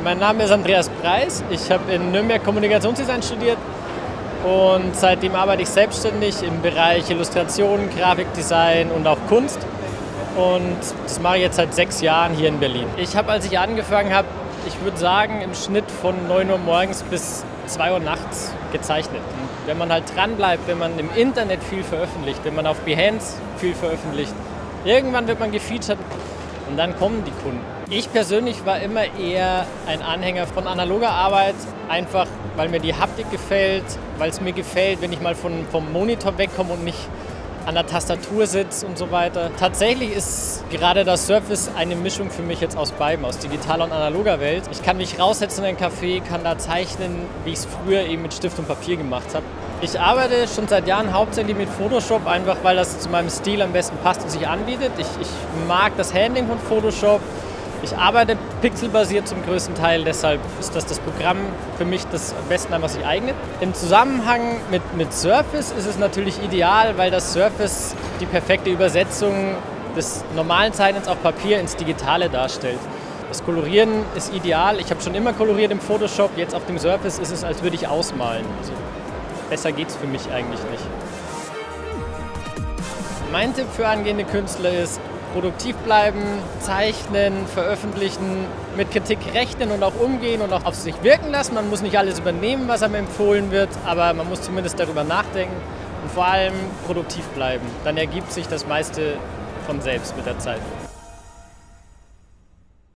Mein Name ist Andreas Preis. Ich habe in Nürnberg Kommunikationsdesign studiert und seitdem arbeite ich selbstständig im Bereich Illustration, Grafikdesign und auch Kunst. Und das mache ich jetzt seit 6 Jahren hier in Berlin. Ich habe, als ich angefangen habe, ich würde sagen, im Schnitt von 9 Uhr morgens bis 2 Uhr nachts gezeichnet. Und wenn man halt dran bleibt, wenn man im Internet viel veröffentlicht, wenn man auf Behance viel veröffentlicht, irgendwann wird man gefeatured und dann kommen die Kunden. Ich persönlich war immer eher ein Anhänger von analoger Arbeit, einfach weil mir die Haptik gefällt, weil es mir gefällt, wenn ich mal vom Monitor wegkomme und nicht an der Tastatur sitze und so weiter. Tatsächlich ist gerade das Surface eine Mischung für mich jetzt aus beidem, aus digitaler und analoger Welt. Ich kann mich raussetzen in ein Café, kann da zeichnen, wie ich es früher eben mit Stift und Papier gemacht habe. Ich arbeite schon seit Jahren hauptsächlich mit Photoshop, einfach weil das zu meinem Stil am besten passt und sich anbietet. Ich mag das Handling von Photoshop. Ich arbeite pixelbasiert zum größten Teil, deshalb ist das Programm für mich das am besten, was sich eignet. Im Zusammenhang mit Surface ist es natürlich ideal, weil das Surface die perfekte Übersetzung des normalen Zeichnens auf Papier ins Digitale darstellt. Das Kolorieren ist ideal. Ich habe schon immer koloriert im Photoshop, jetzt auf dem Surface ist es, als würde ich ausmalen. Also besser geht es für mich eigentlich nicht. Mein Tipp für angehende Künstler ist, produktiv bleiben, zeichnen, veröffentlichen, mit Kritik rechnen und auch umgehen und auch auf sich wirken lassen. Man muss nicht alles übernehmen, was einem empfohlen wird, aber man muss zumindest darüber nachdenken und vor allem produktiv bleiben. Dann ergibt sich das meiste von selbst mit der Zeit.